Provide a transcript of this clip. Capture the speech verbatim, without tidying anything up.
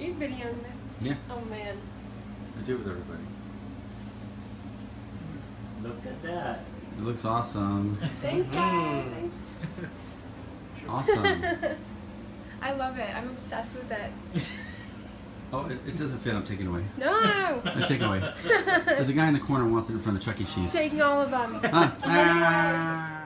you videoing this? Yeah. Oh man. I do with everybody. Look at that. It looks awesome. Thanks, guys. Thanks. Awesome. I love it. I'm obsessed with it. Oh, it, it doesn't fit. I'm taking it away. No. I'm taking it away. There's a guy in the corner who wants it in front of Chuck E. Cheese. Taking all of them. Ah. Ah.